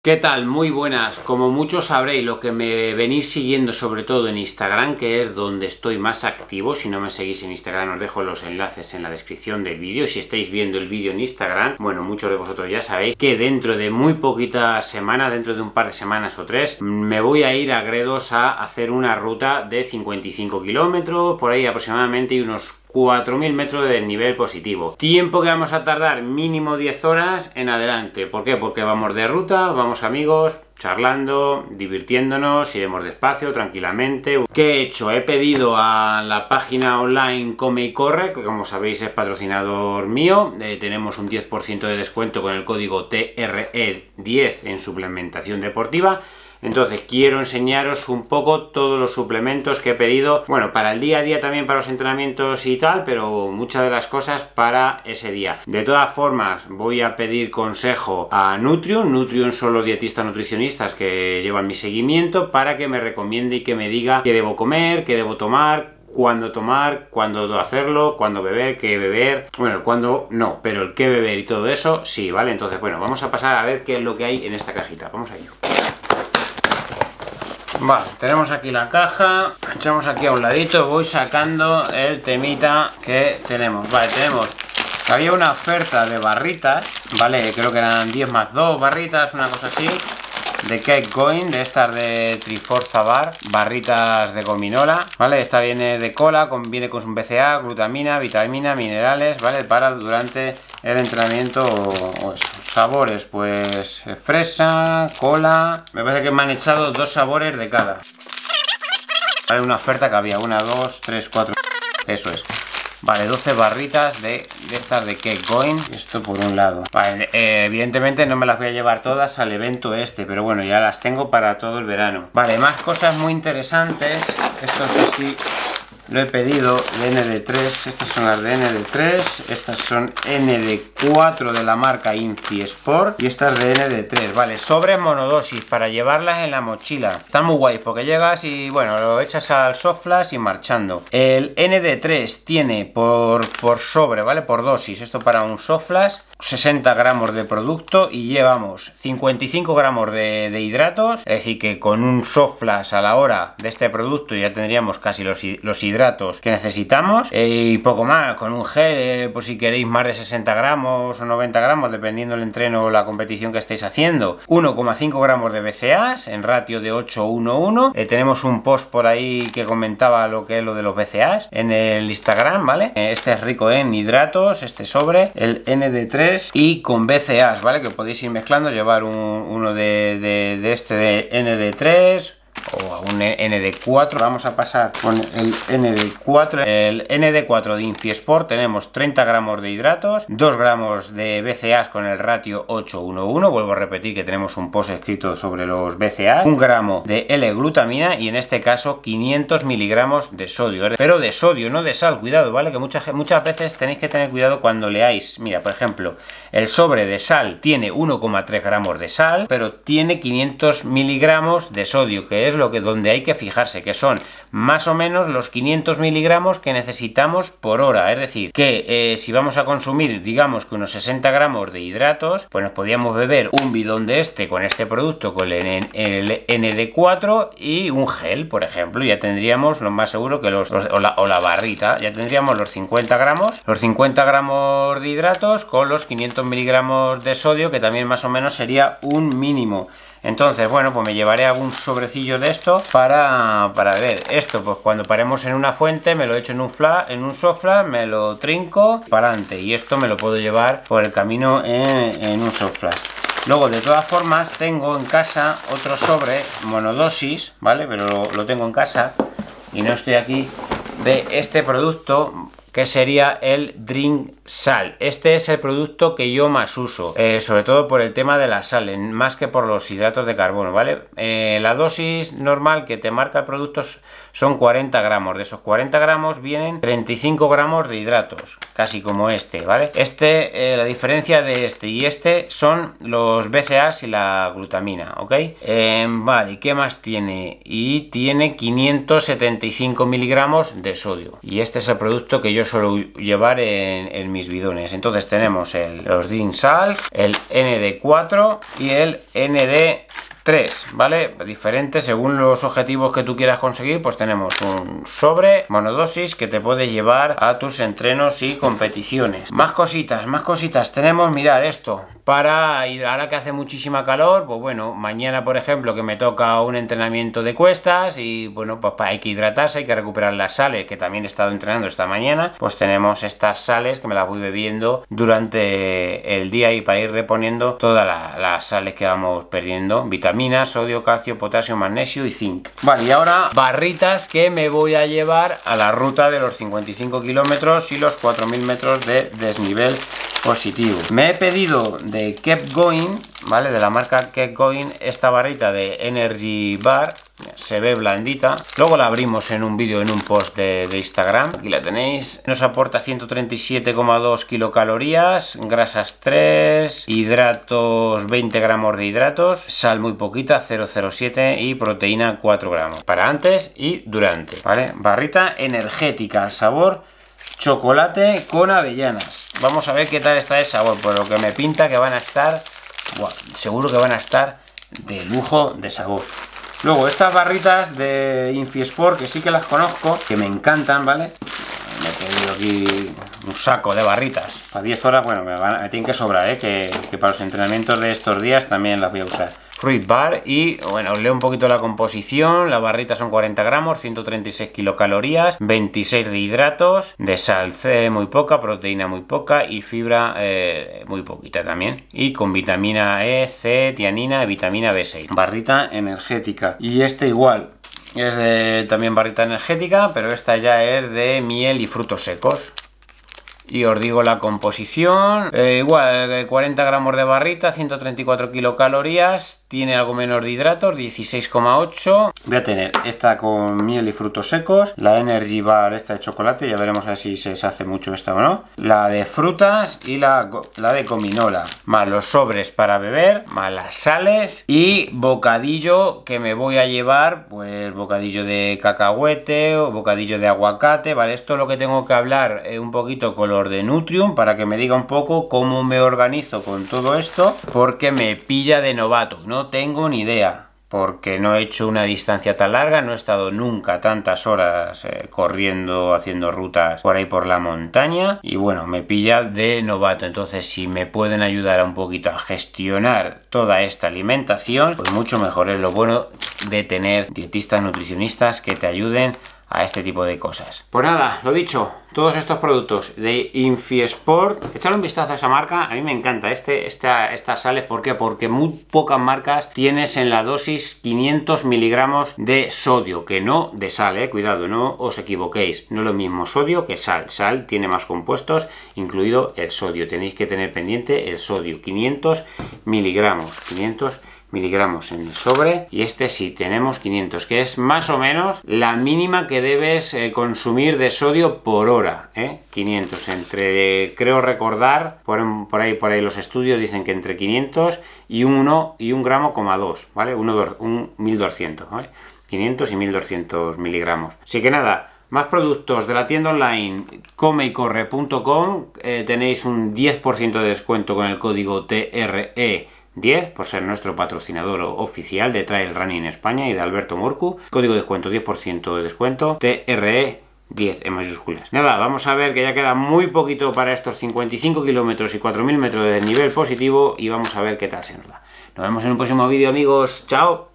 ¿Qué tal? Muy buenas. Como muchos sabréis, lo que me venís siguiendo sobre todo en Instagram, que es donde estoy más activo. Si no me seguís en Instagram os dejo los enlaces en la descripción del vídeo. Si estáis viendo el vídeo en Instagram, bueno, muchos de vosotros ya sabéis que dentro de muy poquitas semanas, dentro de un par de semanas o tres, me voy a ir a Gredos a hacer una ruta de 55 kilómetros, por ahí aproximadamente, y unos 4.000 metros de nivel positivo. Tiempo que vamos a tardar mínimo 10 horas en adelante. ¿Por qué? Porque vamos de ruta, vamos amigos, charlando, divirtiéndonos, iremos despacio, tranquilamente. ¿Qué he hecho? He pedido a la página online Come y Corre, que como sabéis es patrocinador mío. Tenemos un 10% de descuento con el código TRE10 en suplementación deportiva. Entonces quiero enseñaros un poco todos los suplementos que he pedido, bueno, para el día a día, también para los entrenamientos y tal, pero muchas de las cosas para ese día. De todas formas, voy a pedir consejo a Nutrion. Nutrion son los dietistas nutricionistas que llevan mi seguimiento, para que me recomiende y que me diga qué debo comer, qué debo tomar, cuándo hacerlo, cuándo beber, qué beber, bueno, cuándo no, pero el qué beber y todo eso, sí, ¿vale? Entonces, bueno, vamos a pasar a ver qué es lo que hay en esta cajita. Vamos a ello. Vale, tenemos aquí la caja, echamos aquí a un ladito, voy sacando el temita que tenemos. Vale, había una oferta de barritas, vale, creo que eran 10 más 2 barritas, una cosa así, de Keep Going, de estas de Triforza Bar, barritas de gominola, vale, esta viene de cola, viene con un BCA, glutamina, vitamina, minerales, vale, para durante el entrenamiento o eso. Sabores, pues fresa, cola, me parece que me han echado 2 sabores de cada. Vale, una oferta que había, 1, 2, 3, 4, eso es. Vale, 12 barritas de estas de Keep Going. Esto por un lado. Vale, evidentemente no me las voy a llevar todas al evento este, pero bueno, ya las tengo para todo el verano. Vale, más cosas muy interesantes. Esto que sí lo he pedido, de ND3. Estas son las de ND3. Estas son ND4 de la marca Infisport. Y estas de ND3. Vale, sobres monodosis para llevarlas en la mochila. Están muy guays porque llegas y bueno, lo echas al soft flash y marchando. El ND3 tiene por sobre, ¿vale? Por dosis. Esto para un soft flash, 60 gramos de producto y llevamos 55 gramos de hidratos. Es decir, que con un soft flash a la hora de este producto ya tendríamos casi los hidratos que necesitamos, y poco más. Con un gel, pues si queréis más de 60 gramos o 90 gramos, dependiendo del entreno o la competición que estéis haciendo. 1,5 gramos de BCAAs en ratio de 8:1:1. Tenemos un post por ahí que comentaba lo que es lo de los BCAAs en el Instagram, ¿vale? Este es rico en hidratos, este sobre, el ND3 y con BCAAs, ¿vale? Que podéis ir mezclando, llevar uno de este de ND3 o a un ND4. Vamos a pasar con el ND4. El ND4 de Infisport tenemos 30 gramos de hidratos, 2 gramos de BCAAs con el ratio 8:1:1. Vuelvo a repetir que tenemos un post escrito sobre los BCAAs, 1 gramo de L-glutamina y en este caso 500 miligramos de sodio, pero de sodio, no de sal. Cuidado, ¿vale? Que muchas veces tenéis que tener cuidado cuando leáis. Mira, por ejemplo, el sobre de sal tiene 1,3 gramos de sal, pero tiene 500 miligramos de sodio, que es donde hay que fijarse, que son más o menos los 500 miligramos que necesitamos por hora. Es decir, que si vamos a consumir, digamos que unos 60 gramos de hidratos, pues nos podríamos beber un bidón de este con este producto, con el ND4 y un gel, por ejemplo. Ya tendríamos lo más seguro que o la barrita, ya tendríamos los 50 gramos de hidratos con los 500 miligramos de sodio, que también más o menos sería un mínimo. Entonces, bueno, pues me llevaré algún sobrecillo de esto para ver esto. Pues cuando paremos en una fuente, me lo echo en un soft flash, me lo trinco para adelante. Y esto me lo puedo llevar por el camino en un soft flash. Luego, de todas formas, tengo en casa otro sobre monodosis, ¿vale? Pero lo tengo en casa y no estoy aquí, de este producto, que sería el Drink Sal. Este es el producto que yo más uso, sobre todo por el tema de la sal, más que por los hidratos de carbono, ¿vale? La dosis normal que te marca el producto son 40 gramos. De esos 40 gramos vienen 35 gramos de hidratos, casi como este, ¿vale? La diferencia de este y este son los BCAAs y la glutamina, ¿ok? Vale, ¿y qué más tiene? Y tiene 575 miligramos de sodio. Y este es el producto que yo suelo llevar en mis bidones. Entonces tenemos los Dinsal, el ND4 y el ND3, ¿vale? Diferentes según los objetivos que tú quieras conseguir, pues tenemos un sobre monodosis que te puede llevar a tus entrenos y competiciones. Más cositas. Tenemos, mirar esto, para ir, ahora que hace muchísima calor, pues bueno, mañana por ejemplo que me toca un entrenamiento de cuestas y bueno, pues hay que hidratarse, hay que recuperar las sales, que también he estado entrenando esta mañana, pues tenemos estas sales que me las voy bebiendo durante el día y para ir reponiendo todas las sales que vamos perdiendo, vitaminas, sodio, calcio, potasio, magnesio y zinc. Vale, y ahora barritas que me voy a llevar a la ruta de los 55 kilómetros y los 4000 metros de desnivel positivo. Me he pedido de Kept Going, ¿vale? De la marca Kept Going, esta barrita de Energy Bar. Se ve blandita. Luego la abrimos en un vídeo, en un post de Instagram. Aquí la tenéis. Nos aporta 137,2 kilocalorías, grasas 3, hidratos 20 gramos de hidratos, sal muy poquita, 0,07 y proteína 4 gramos. Para antes y durante, ¿vale? Barrita energética, sabor chocolate con avellanas. Vamos a ver qué tal está el sabor. Por lo que me pinta que van a estar, seguro que van a estar de lujo de sabor. Luego estas barritas de Infiesport, que sí que las conozco, que me encantan, ¿vale? Me he pedido aquí un saco de barritas para 10 horas. Bueno, me tienen que sobrar, ¿eh? Que para los entrenamientos de estos días también las voy a usar. Fruit Bar. Y bueno, os leo un poquito la composición. Las barritas son 40 gramos, 136 kilocalorías, 26 de hidratos, de sal C muy poca, proteína muy poca y fibra muy poquita también, y con vitamina E, C, tianina y vitamina B6. Barrita energética. Y este igual es también barrita energética, pero esta ya es de miel y frutos secos. Y os digo la composición, igual 40 gramos de barrita, 134 kilocalorías, tiene algo menos de hidratos, 16,8. Voy a tener esta con miel y frutos secos, la Energy Bar esta de chocolate, ya veremos a ver si se deshace mucho esta o no, la de frutas y la de gominola, más los sobres para beber, más las sales y bocadillo que me voy a llevar, pues bocadillo de cacahuete o bocadillo de aguacate, ¿vale? Esto es lo que tengo que hablar un poquito con los de Nutrium para que me diga un poco cómo me organizo con todo esto, porque me pilla de novato, no tengo ni idea, porque no he hecho una distancia tan larga, no he estado nunca tantas horas corriendo, haciendo rutas por ahí por la montaña, y bueno, me pilla de novato. Entonces si me pueden ayudar un poquito a gestionar toda esta alimentación, pues mucho mejor. Es lo bueno de tener dietistas, nutricionistas que te ayuden a este tipo de cosas. Pues nada, lo dicho, todos estos productos de Infiesport, echadle un vistazo a esa marca, a mí me encanta estas sales. ¿Por qué? Porque muy pocas marcas tienes en la dosis 500 miligramos de sodio, que no de sal, cuidado, no os equivoquéis, no es lo mismo sodio que sal. Sal tiene más compuestos, incluido el sodio, tenéis que tener pendiente el sodio, 500 miligramos, 500 miligramos en el sobre, y este sí tenemos 500, que es más o menos la mínima que debes consumir de sodio por hora, 500, entre, creo recordar, por ahí los estudios dicen que entre 500 y un gramo, ¿vale? 1200, ¿vale? 500 y 1200 miligramos. Así que nada, más productos de la tienda online comeycorre.com, tenéis un 10% de descuento con el código TRE10 por ser nuestro patrocinador oficial de Trail Running España y de Alberto Morcu. Código de descuento 10% de descuento, TRE10 en mayúsculas. Nada, vamos a ver que ya queda muy poquito para estos 55 kilómetros y 4000 metros de nivel positivo, y vamos a ver qué tal se nos da. Nos vemos en un próximo vídeo, amigos. Chao.